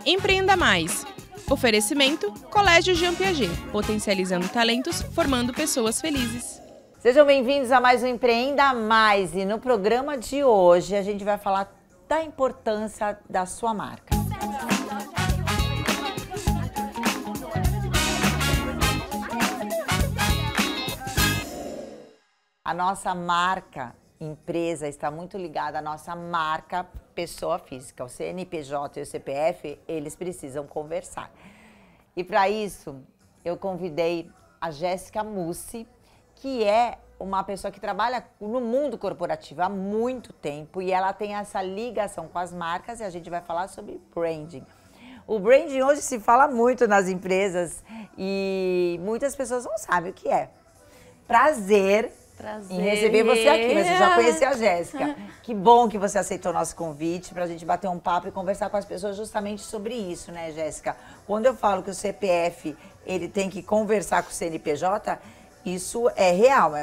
Empreenda Mais. Oferecimento Colégio Jean Piaget, potencializando talentos, formando pessoas felizes. Sejam bem-vindos a mais um Empreenda Mais. E no programa de hoje a gente vai falar da importância da sua marca. A nossa marca empresa está muito ligada à nossa marca pessoa física. O CNPJ e o CPF, eles precisam conversar. E para isso, eu convidei a Jéssica Mussi, que é uma pessoa que trabalha no mundo corporativo há muito tempo e ela tem essa ligação com as marcas e a gente vai falar sobre branding. O branding hoje se fala muito nas empresas e muitas pessoas não sabem o que é. Prazer em receber você aqui, mas eu já conheci a Jéssica. Que bom que você aceitou o nosso convite para a gente bater um papo e conversar com as pessoas justamente sobre isso, né, Jéssica? Quando eu falo que o CPF ele tem que conversar com o CNPJ, isso é real. É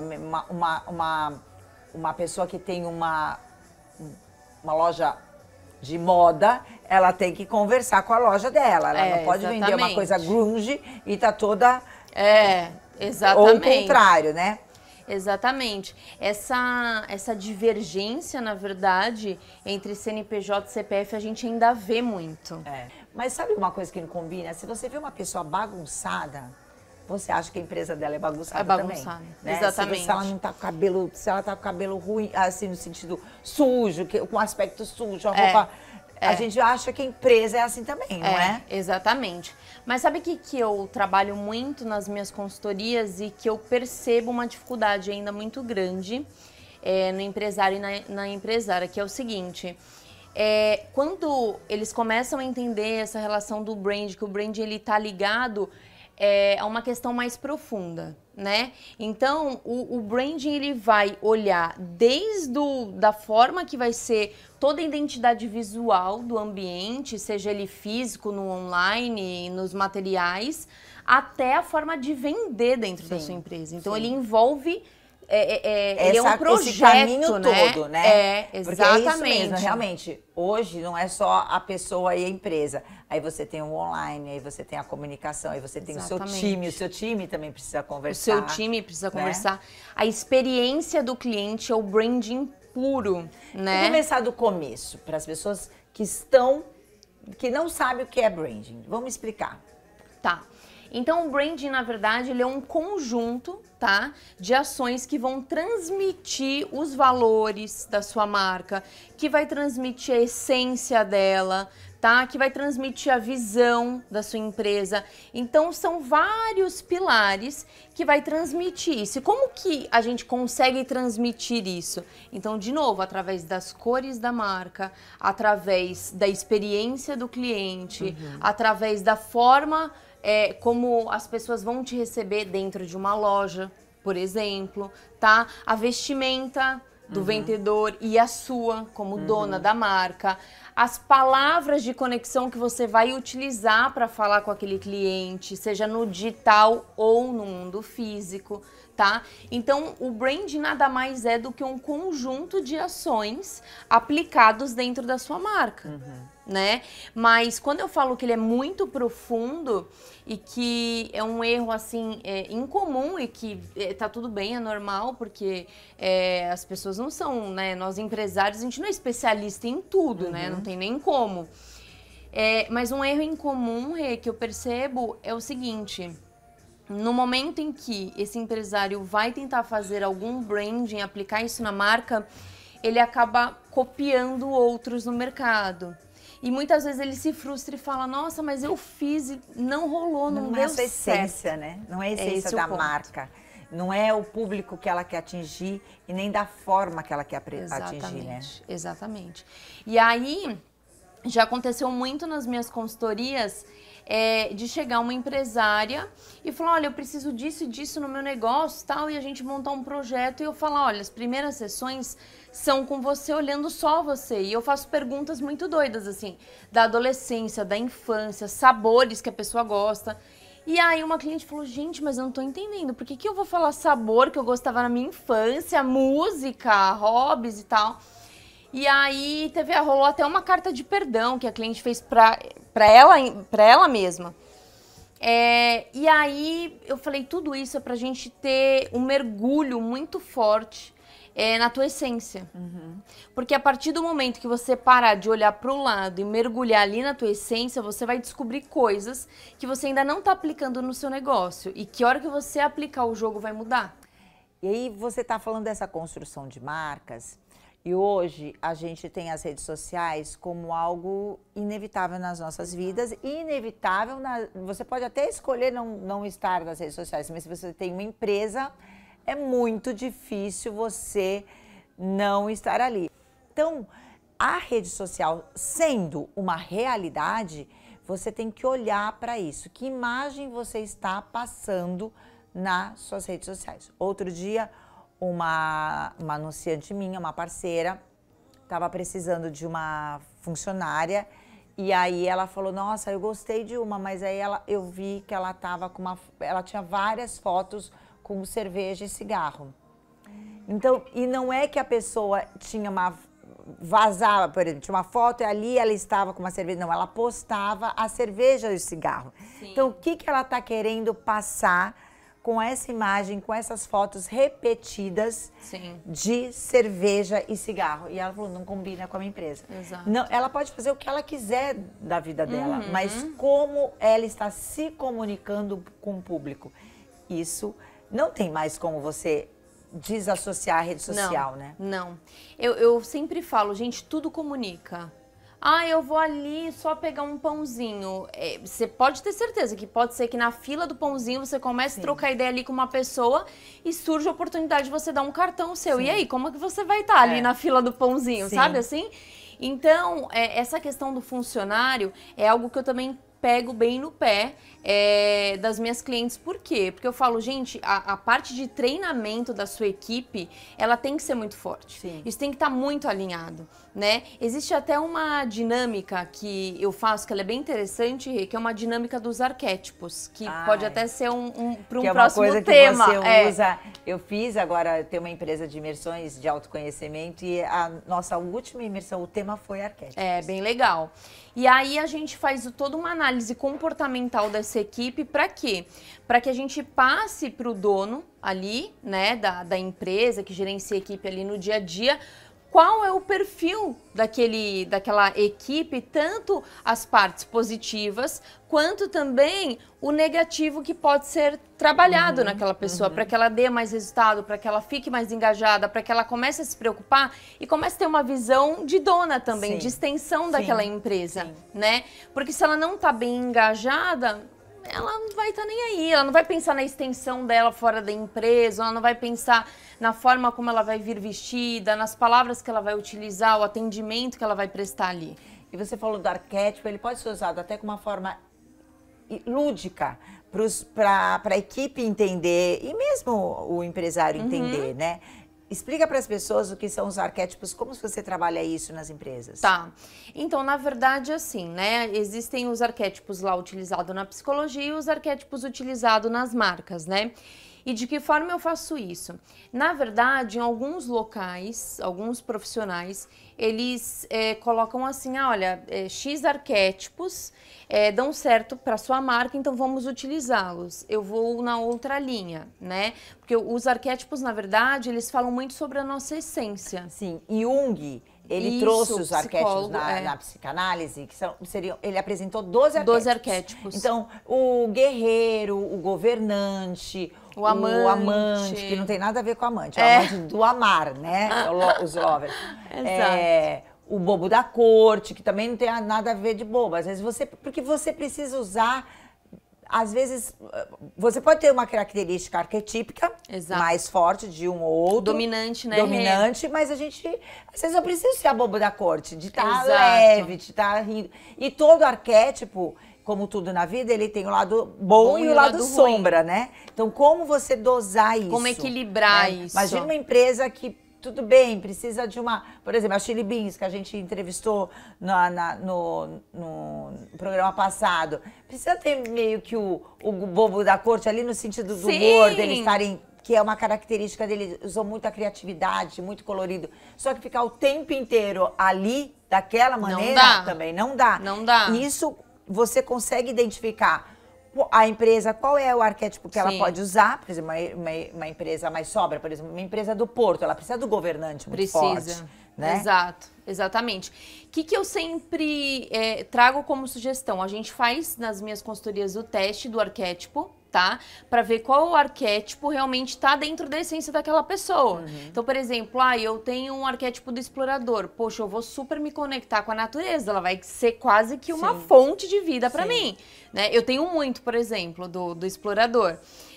uma pessoa que tem uma loja de moda, ela tem que conversar com a loja dela. Ela não pode vender uma coisa grunge e tá toda... Exatamente. Ou o contrário, né? Exatamente. Essa divergência, na verdade, entre CNPJ e CPF, a gente ainda vê muito. Mas sabe uma coisa que não combina? Se você vê uma pessoa bagunçada, você acha que a empresa dela é bagunçada também. É bagunçada, né? Exatamente. Se ela não tá com cabelo, se ela tá com cabelo ruim, assim, no sentido sujo, com aspecto sujo, a roupa... A gente acha que a empresa é assim também, não é? Exatamente. Mas sabe o que eu trabalho muito nas minhas consultorias e que eu percebo uma dificuldade ainda muito grande no empresário e na empresária, que é o seguinte... quando eles começam a entender essa relação do brand, que o brand ele tá ligado a uma questão mais profunda, né? Então, o branding ele vai olhar desde da forma que vai ser toda a identidade visual do ambiente, seja ele físico, no online, nos materiais, até a forma de vender dentro da sua empresa. Então, ele envolve... ele é um projeto, esse caminho todo, né? Exatamente. Porque é isso mesmo, realmente. Hoje não é só a pessoa e a empresa. Aí você tem o online, aí você tem a comunicação, aí você tem o seu time também precisa conversar. O seu time precisa conversar. A experiência do cliente é o branding puro, né? Vou começar do começo, para as pessoas que não sabem o que é branding. Vamos explicar. Tá. Então, o branding, na verdade, ele é um conjunto, tá, de ações que vão transmitir os valores da sua marca, que vai transmitir a essência dela, tá, que vai transmitir a visão da sua empresa. Então, são vários pilares que vai transmitir isso. E como que a gente consegue transmitir isso? Então, de novo, através das cores da marca, através da experiência do cliente, através da forma... como as pessoas vão te receber dentro de uma loja, por exemplo, tá? A vestimenta do vendedor e a sua como dona da marca, as palavras de conexão que você vai utilizar para falar com aquele cliente, seja no digital ou no mundo físico, tá? Então, o brand nada mais é do que um conjunto de ações aplicados dentro da sua marca, né? Mas quando eu falo que ele é muito profundo e que é um erro, assim, incomum e que tá tudo bem, é normal, porque as pessoas não são, né? Nós empresários, a gente não é especialista em tudo, né? Não tem nem como. Mas um erro incomum, Rê, que eu percebo é o seguinte... No momento em que esse empresário vai tentar fazer algum branding, aplicar isso na marca, ele acaba copiando outros no mercado. E muitas vezes ele se frustra e fala, nossa, mas eu fiz e não rolou, não deu certo. Não é a essência, né? Não é a essência da marca. Não é o público que ela quer atingir e nem da forma que ela quer atingir, né? Exatamente. E aí, já aconteceu muito nas minhas consultorias... de chegar uma empresária e falar, olha, eu preciso disso e disso no meu negócio tal, e a gente montar um projeto e eu falar, olha, as primeiras sessões são com você olhando só você, e eu faço perguntas muito doidas, assim, da adolescência, da infância, sabores que a pessoa gosta. E aí uma cliente falou, gente, mas eu não tô entendendo, por que eu vou falar sabor que eu gostava na minha infância, música, hobbies e tal? E aí rolou até uma carta de perdão que a cliente fez pra ela mesma. E aí eu falei, tudo isso é pra gente ter um mergulho muito forte na tua essência. Porque a partir do momento que você parar de olhar pro lado e mergulhar ali na tua essência, você vai descobrir coisas que você ainda não tá aplicando no seu negócio. E que hora que você aplicar o jogo vai mudar. E aí você tá falando dessa construção de marcas. E hoje a gente tem as redes sociais como algo inevitável nas nossas vidas. E inevitável, você pode até escolher não estar nas redes sociais, mas se você tem uma empresa, é muito difícil você não estar ali. Então, a rede social sendo uma realidade, você tem que olhar para isso. Que imagem você está passando nas suas redes sociais? Outro dia, uma anunciante minha, uma parceira, estava precisando de uma funcionária e aí ela falou, nossa, eu gostei de uma, mas aí eu vi que ela tava ela tinha várias fotos com cerveja e cigarro. Então, e não é que a pessoa tinha vazava, por exemplo, tinha uma foto e ali ela estava com uma cerveja, não, ela postava a cerveja e o cigarro. Sim. Então, o que ela está querendo passar com essa imagem, com essas fotos repetidas Sim. de cerveja e cigarro? E ela falou, não combina com a minha empresa. Exato. Não, ela pode fazer o que ela quiser da vida dela, mas como ela está se comunicando com o público, isso não tem mais como você desassociar a rede social, né? Não. Eu sempre falo, gente, tudo comunica. Ah, eu vou ali só pegar um pãozinho. Você pode ter certeza que pode ser que na fila do pãozinho você comece a trocar ideia ali com uma pessoa e surge a oportunidade de você dar um cartão seu. Sim. E aí, como é que você vai estar ali na fila do pãozinho, Sim. sabe assim? Então, essa questão do funcionário é algo que eu também pego bem no pé das minhas clientes. Por quê? Porque eu falo, gente, a parte de treinamento da sua equipe, ela tem que ser muito forte. Sim. Isso tem que estar muito alinhado, né? Existe até uma dinâmica que eu faço, que ela é bem interessante, que é uma dinâmica dos arquétipos, que pode até ser para um próximo coisa tema. Que você usa. Eu fiz agora, tem uma empresa de imersões de autoconhecimento e a nossa última imersão, o tema foi arquétipos. É, bem legal. E aí a gente faz toda uma análise comportamental dessa equipe, para quê? Para que a gente passe para o dono ali, né, da empresa, que gerencia a equipe ali no dia a dia, qual é o perfil daquela equipe, tanto as partes positivas, quanto também o negativo que pode ser trabalhado naquela pessoa, para que ela dê mais resultado, para que ela fique mais engajada, para que ela comece a se preocupar e comece a ter uma visão de dona também, Sim. de extensão Sim. daquela empresa, Sim. né? Porque se ela não está bem engajada, ela não vai estar nem aí, ela não vai pensar na extensão dela fora da empresa, ela não vai pensar na forma como ela vai vir vestida, nas palavras que ela vai utilizar, o atendimento que ela vai prestar ali. E você falou do arquétipo, ele pode ser usado até com uma forma lúdica, para a equipe entender e mesmo o empresário entender, né? Explica para as pessoas o que são os arquétipos, como você trabalha isso nas empresas. Tá. Então, na verdade, assim, né? Existem os arquétipos lá utilizados na psicologia e os arquétipos utilizados nas marcas, né? E de que forma eu faço isso? Na verdade, em alguns locais, alguns profissionais, eles colocam assim, olha, X arquétipos dão certo para sua marca, então vamos utilizá-los. Eu vou na outra linha, né? Porque os arquétipos, na verdade, eles falam muito sobre a nossa essência. Sim, Jung, ele trouxe os arquétipos na psicanálise, que ele apresentou 12 arquétipos. 12 arquétipos. Então, o guerreiro, o governante, o amante, que não tem nada a ver com amante, é o amante do amar, né? Os lovers. Exato. O bobo da corte, que também não tem nada a ver de bobo. Às vezes porque você precisa usar, às vezes, você pode ter uma característica arquetípica Exato. mais forte de um ou outro. Dominante, né? Dominante, mas às vezes eu preciso ser a bobo da corte, de estar leve, de estar rindo. E todo arquétipo, como tudo na vida, ele tem o lado bom e o lado sombra, ruim. Né? Então, como você dosar isso? Como equilibrar isso? Imagina uma empresa que, tudo bem, precisa de uma... Por exemplo, a Chili Beans, que a gente entrevistou no programa passado. Precisa ter meio que o bobo da corte ali, no sentido do humor, deles estarem que é uma característica dele, usou muita criatividade, muito colorido. Só que ficar o tempo inteiro ali, daquela maneira, também não dá. Não dá. Isso você consegue identificar a empresa, qual é o arquétipo que ela pode usar. Por exemplo, uma empresa mais sobra, por exemplo, uma empresa do Porto, ela precisa do governante muito forte. Né? Exato, exatamente. O que eu sempre trago como sugestão? A gente faz nas minhas consultorias o teste do arquétipo, tá? Para ver qual o arquétipo realmente está dentro da essência daquela pessoa. Então, por exemplo, eu tenho um arquétipo do explorador. Poxa, eu vou super me conectar com a natureza. Ela vai ser quase que uma fonte de vida para mim, né? Eu tenho muito, por exemplo, do explorador.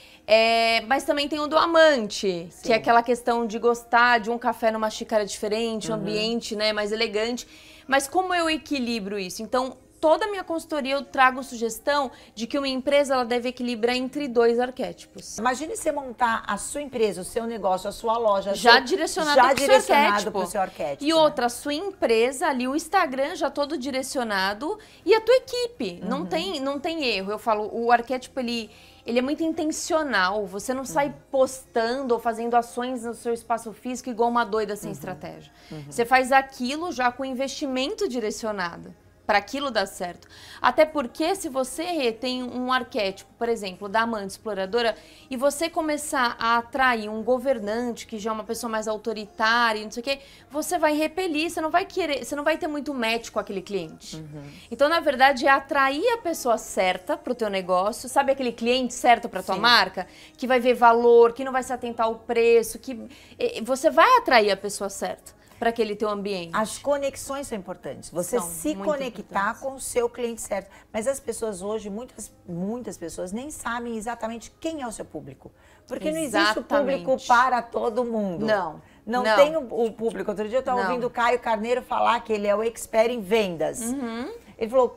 Mas também tem o do amante, que é aquela questão de gostar de um café numa xícara diferente, um ambiente, né, mais elegante. Mas como eu equilibro isso? Então, toda a minha consultoria eu trago sugestão de que uma empresa ela deve equilibrar entre 2 arquétipos. Imagine você montar a sua empresa, o seu negócio, a sua loja, já direcionado para o seu arquétipo. E outra, a sua empresa ali, o Instagram já todo direcionado e a tua equipe. Não tem erro. Eu falo, o arquétipo ele é muito intencional. Você não sai postando ou fazendo ações no seu espaço físico igual uma doida sem estratégia. Você faz aquilo já com investimento direcionado para aquilo dar certo. Até porque se você tem um arquétipo, por exemplo, da amante exploradora, e você começar a atrair um governante que já é uma pessoa mais autoritária, não sei o quê, você vai repelir, você não vai querer, você não vai ter muito match com aquele cliente. Então, na verdade, é atrair a pessoa certa para o teu negócio, sabe aquele cliente certo para tua marca, que vai ver valor, que não vai se atentar ao preço, que você vai atrair a pessoa certa para aquele teu ambiente. As conexões são importantes. Você se conectar com o seu cliente certo. Mas as pessoas hoje, muitas pessoas nem sabem exatamente quem é o seu público. Porque não existe o público para todo mundo. Não tem o público. Outro dia eu estava ouvindo o Caio Carneiro falar que ele é o expert em vendas. Ele falou,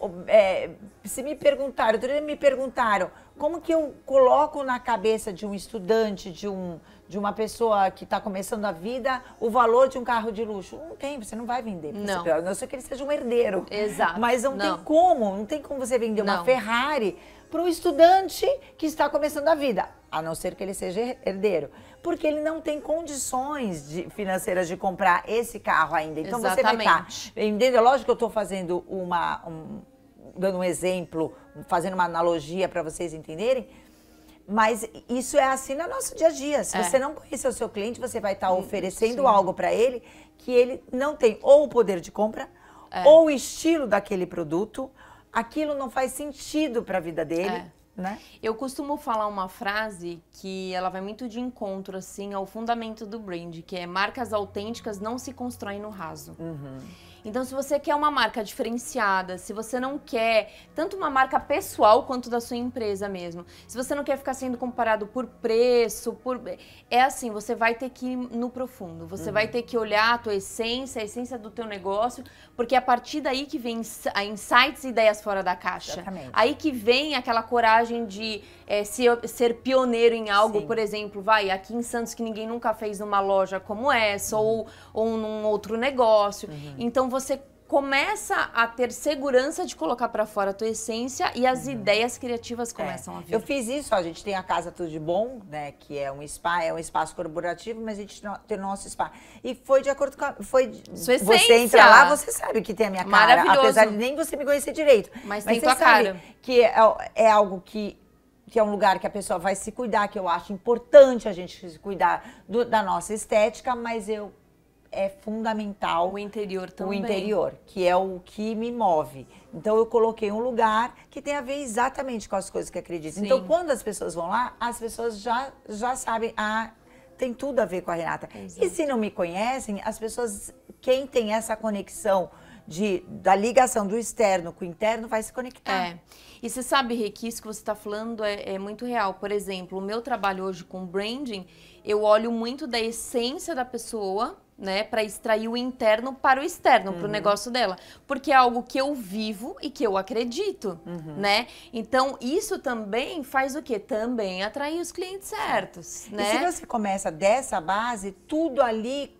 se me perguntaram, outro dia me perguntaram, como que eu coloco na cabeça de um estudante, de uma pessoa que está começando a vida, o valor de um carro de luxo? Não tem, você não vai vender. A não ser que ele seja um herdeiro. Exato. Mas não tem como você vender uma Ferrari para um estudante que está começando a vida, a não ser que ele seja herdeiro. Porque ele não tem condições financeiras de comprar esse carro ainda. Então você vai estar vendendo. Lógico que eu estou fazendo dando um exemplo, fazendo uma analogia para vocês entenderem, mas isso é assim no nosso dia a dia. Se você não conhecer o seu cliente, você vai estar oferecendo algo para ele que ele não tem ou o poder de compra, ou o estilo daquele produto. Aquilo não faz sentido para a vida dele. Né? Eu costumo falar uma frase que ela vai muito de encontro assim ao fundamento do brand, que é: marcas autênticas não se constroem no raso. Então, se você quer uma marca diferenciada, se você não quer tanto uma marca pessoal quanto da sua empresa mesmo, se você não quer ficar sendo comparado por preço, é assim, você vai ter que ir no profundo, você vai ter que olhar a tua essência, a essência do teu negócio, porque é a partir daí que vem a insights e ideias fora da caixa. Aí que vem aquela coragem de ser pioneiro em algo, por exemplo, aqui em Santos que ninguém nunca fez numa loja como essa, ou num outro negócio. Então, você começa a ter segurança de colocar para fora a tua essência e as ideias criativas começam a vir. Eu fiz isso, a gente tem a Casa Tudo de Bom, né, que é um spa, é um espaço corporativo, mas a gente tem o nosso spa. E foi de acordo com sua essência. Você entra lá, você sabe que tem a minha cara, maravilhoso, apesar de nem você me conhecer direito. Mas tem tua cara. Que é algo que é um lugar que a pessoa vai se cuidar, que eu acho importante a gente se cuidar da nossa estética, mas é fundamental o interior também. O interior, que é o que me move. Então, eu coloquei um lugar que tem a ver exatamente com as coisas que acredito. Então, quando as pessoas vão lá, as pessoas já sabem, tem tudo a ver com a Renata. E se não me conhecem, as pessoas, quem tem essa conexão da ligação do externo com o interno, vai se conectar. E você sabe, Rê, que isso que você está falando é muito real. Por exemplo, o meu trabalho hoje com branding, eu olho muito da essência da pessoa, né, para extrair o interno para o externo, para o negócio dela. Porque é algo que eu vivo e que eu acredito, né? Então, isso também faz o quê? Também atrair os clientes certos, né? E se você começa dessa base, tudo ali,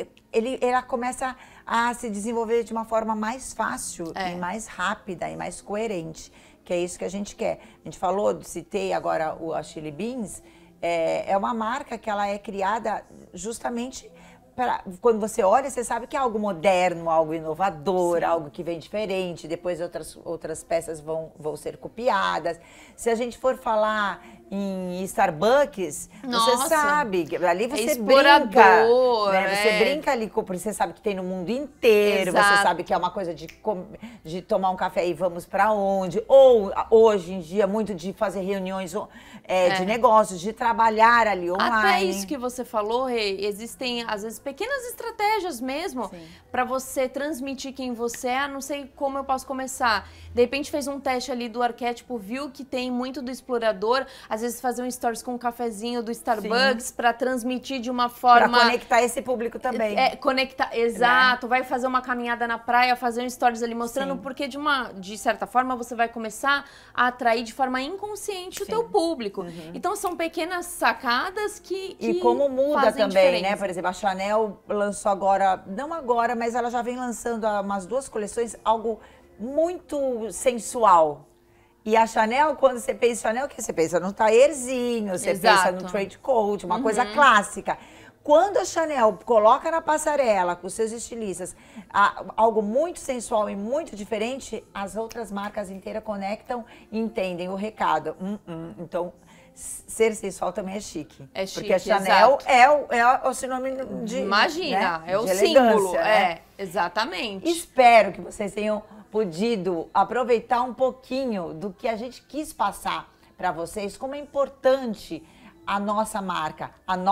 ela começa a se desenvolver de uma forma mais fácil e mais rápida e mais coerente, que é isso que a gente quer. A gente citei agora a Chili Beans. é uma marca que ela é criada justamente quando você olha, você sabe que é algo moderno, algo inovador, Sim. algo que vem diferente, depois outras peças vão ser copiadas. Se a gente for falar em Starbucks, Nossa, você sabe, ali você brinca, né? Você brinca ali, porque você sabe que tem no mundo inteiro, Exato. Você sabe que é uma coisa de tomar um café e vamos para onde, ou hoje em dia muito de fazer reuniões de negócios, de trabalhar ali online. Até isso que você falou, Rê, existem às vezes pequenas estratégias mesmo para você transmitir quem você é. Não sei como eu posso começar. De repente fez um teste ali do arquétipo, viu que tem muito do explorador, às vezes fazer um stories com um cafezinho do Starbucks para transmitir de uma forma... Para conectar esse público também. Conectar, exato. Vai fazer uma caminhada na praia, fazer um stories ali mostrando, porque de certa forma você vai começar a atrair de forma inconsciente o teu público. Então são pequenas sacadas que E como muda fazem também, diferença. né? Por exemplo, a Chanel lançou agora, não agora, mas ela já vem lançando há umas 2 coleções, algo muito sensual. E a Chanel, quando você pensa em Chanel, o que você pensa? No taierzinho, você pensa no trade coat, uma coisa clássica. Quando a Chanel coloca na passarela com seus estilistas algo muito sensual e muito diferente, as outras marcas inteiras conectam e entendem o recado. Então, ser sensual também é chique. É chique, porque a Chanel é o sinônimo de... Imagina, né? é o de símbolo. né? Exatamente. Espero que vocês tenham podido aproveitar um pouquinho do que a gente quis passar para vocês, como é importante a nossa marca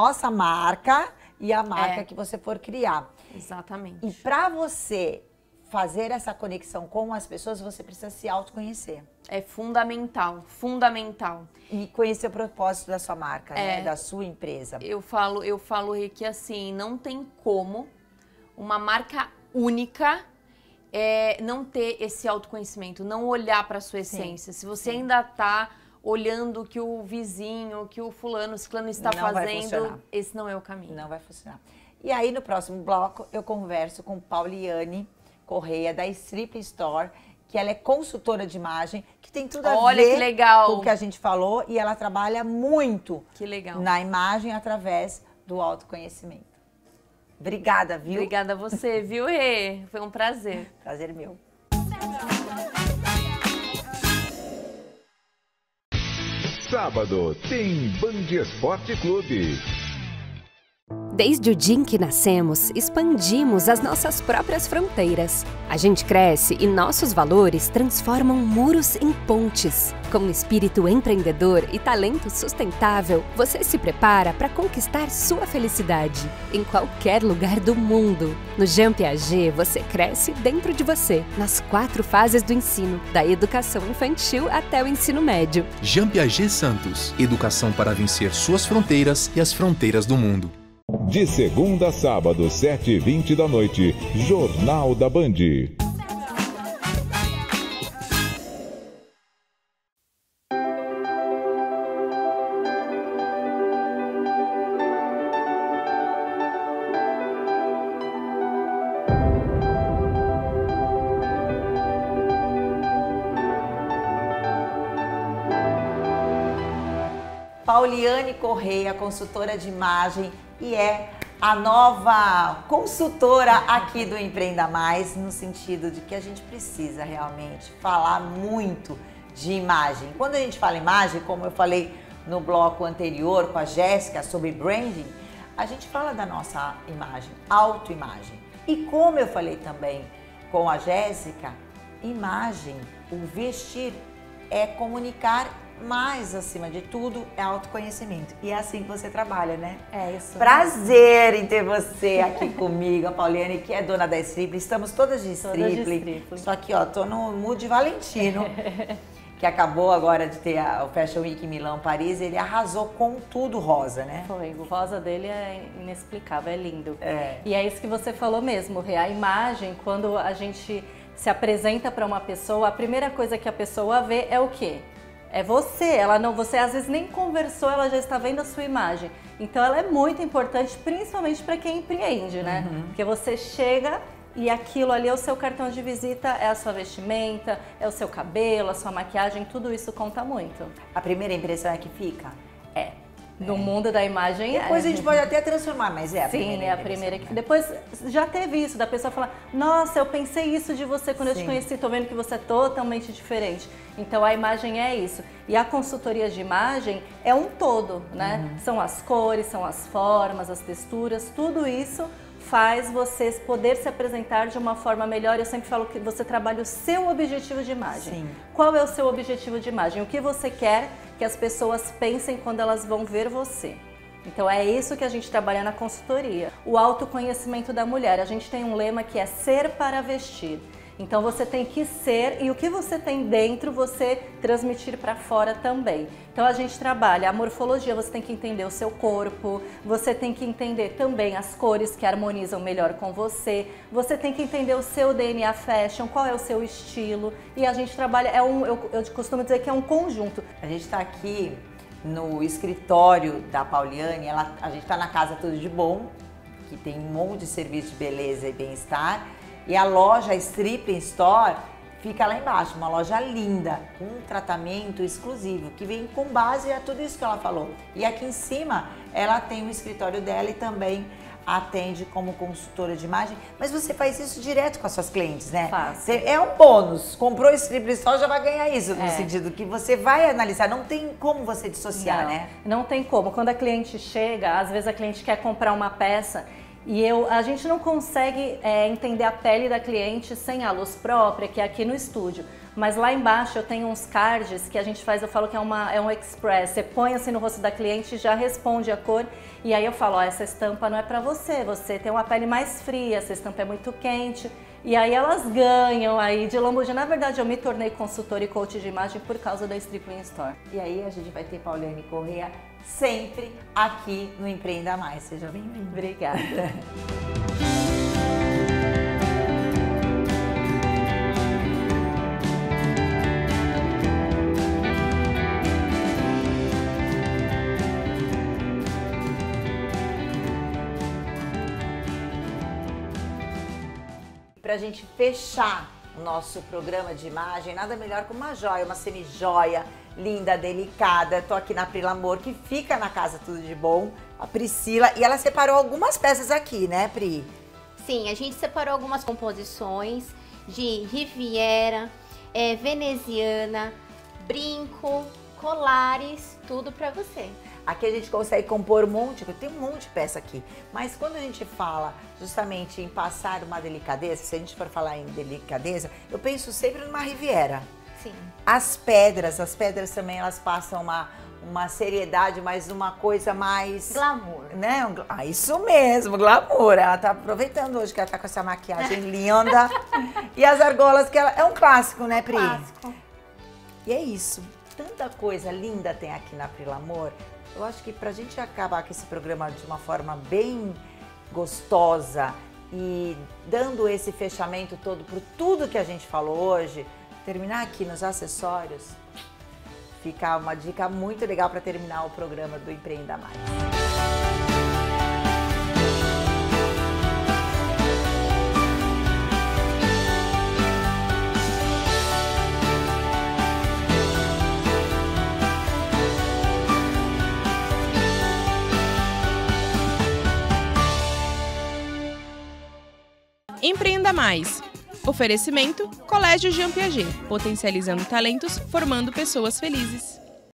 e a marca que você for criar. Exatamente. E para você fazer essa conexão com as pessoas, você precisa se autoconhecer. É fundamental, fundamental. E conhecer o propósito da sua marca, né? Da sua empresa. Eu falo, Rê, que assim, não tem como uma marca única não ter esse autoconhecimento, não olhar para a sua essência. Se você ainda está olhando o que o vizinho, o que o fulano, o ciclano está fazendo, esse não é o caminho. Não vai funcionar. E aí, no próximo bloco, eu converso com Pauliane Correia, da Strip Store, que ela é consultora de imagem, que tem tudo a ver que legal. com o que a gente falou, e ela trabalha muito na imagem através do autoconhecimento. Obrigada, viu? Obrigada a você, viu, Rê? Foi um prazer. Prazer meu. Sábado tem Band Esporte Clube. Desde o dia em que nascemos, expandimos as nossas próprias fronteiras. A gente cresce e nossos valores transformam muros em pontes. Com espírito empreendedor e talento sustentável, você se prepara para conquistar sua felicidade em qualquer lugar do mundo. No Jean Piaget, você cresce dentro de você, nas 4 fases do ensino, da educação infantil até o ensino médio. Jean Piaget Santos, educação para vencer suas fronteiras e as fronteiras do mundo. De segunda a sábado, 7h20 da noite, Jornal da Band. Pauliane Correia, consultora de imagem, e é a nova consultora aqui do Empreenda Mais, no sentido de que a gente precisa realmente falar muito de imagem. Quando a gente fala imagem, como eu falei no bloco anterior com a Jéssica sobre branding, a gente fala da nossa imagem, autoimagem. E como eu falei também com a Jéssica, imagem, o vestir é comunicar, mas acima de tudo é autoconhecimento. E é assim que você trabalha, né? É isso. Prazer em ter você aqui comigo, a Pauliane, que é dona da Strip. Estamos todas de Strip. Só que, ó, tô no mood Valentino, que acabou agora de ter o Fashion Week em Milão, Paris. Ele arrasou com tudo rosa, né? Foi. O rosa dele é inexplicável, é lindo. E é isso que você falou mesmo, Rê. A imagem, quando a gente se apresenta para uma pessoa, a primeira coisa que a pessoa vê é o quê? É você, você às vezes nem conversou, ela já está vendo a sua imagem. Então ela é muito importante, principalmente para quem empreende, né? Porque você chega e aquilo ali é o seu cartão de visita, é a sua vestimenta, é o seu cabelo, a sua maquiagem, tudo isso conta muito. A primeira impressão é que fica? É. No mundo da imagem Depois a gente pode até transformar, mas é a primeira. Sim, é a primeira que... Depois já teve isso, da pessoa falar, nossa, eu pensei isso de você quando eu te conheci, tô vendo que você é totalmente diferente. Então a imagem é isso. E a consultoria de imagem é um todo, né? São as cores, são as formas, as texturas, tudo isso faz você poder se apresentar de uma forma melhor. Eu sempre falo que você trabalha o seu objetivo de imagem. Sim. Qual é o seu objetivo de imagem? O que você quer que as pessoas pensem quando elas vão ver você? Então é isso que a gente trabalha na consultoria. O autoconhecimento da mulher. A gente tem um lema que é ser para vestir. Então você tem que ser, e o que você tem dentro, você transmitir para fora também. Então a gente trabalha a morfologia, você tem que entender o seu corpo, você tem que entender também as cores que harmonizam melhor com você, você tem que entender o seu DNA fashion, qual é o seu estilo, e a gente trabalha, eu costumo dizer que é um conjunto. A gente está aqui no escritório da Pauliane, a gente está na Casa Tudo de Bom, que tem um monte de serviço de beleza e bem-estar. E a loja Strip Store fica lá embaixo, uma loja linda, com um tratamento exclusivo, que vem com base a tudo isso que ela falou. E aqui em cima, ela tem o escritório dela e também atende como consultora de imagem. Mas você faz isso direto com as suas clientes, né? Faço. É um bônus. Comprou Strip Store, já vai ganhar isso, no sentido que você vai analisar. Não tem como você dissociar, né? Não tem como. Quando a cliente chega, às vezes a cliente quer comprar uma peça, e a gente não consegue entender a pele da cliente sem a luz própria, que é aqui no estúdio. Mas lá embaixo eu tenho uns cards que a gente faz, eu falo que é um express. Você põe assim no rosto da cliente e já responde a cor. E aí eu falo, ó, essa estampa não é pra você, você tem uma pele mais fria, essa estampa é muito quente. E aí elas ganham aí de lambuja. Na verdade, eu me tornei consultora e coach de imagem por causa da Stripling Store. E aí a gente vai ter Pauliane Corrêa sempre aqui no Empreenda Mais. Seja bem-vinda. Obrigada. Pra gente fechar o nosso programa de imagem, nada melhor que uma joia, uma semi-joia linda, delicada. Tô aqui na Pri L'Amour, que fica na Casa Tudo de Bom, a Priscila, e ela separou algumas peças aqui, né, Pri? Sim, a gente separou algumas composições de Riviera, veneziana, brinco, colares, tudo pra você. Aqui a gente consegue compor tem um monte de peça aqui, mas quando a gente fala justamente em passar uma delicadeza, se a gente for falar em delicadeza, eu penso sempre numa Riviera. Sim. As pedras também, elas passam uma seriedade, mas uma coisa mais... Glamour. Né? Isso mesmo, glamour. Ela tá aproveitando hoje que ela tá com essa maquiagem linda. E as argolas, que é um clássico, né, Pri? Clássico. E é isso. Tanta coisa linda tem aqui na Pri L'Amour. Eu acho que pra gente acabar com esse programa de uma forma bem gostosa e dando esse fechamento todo por tudo que a gente falou hoje, terminar aqui nos acessórios, fica uma dica muito legal para terminar o programa do Empreenda Mais. Empreenda Mais. Oferecimento Colégio Jean Piaget, potencializando talentos, formando pessoas felizes.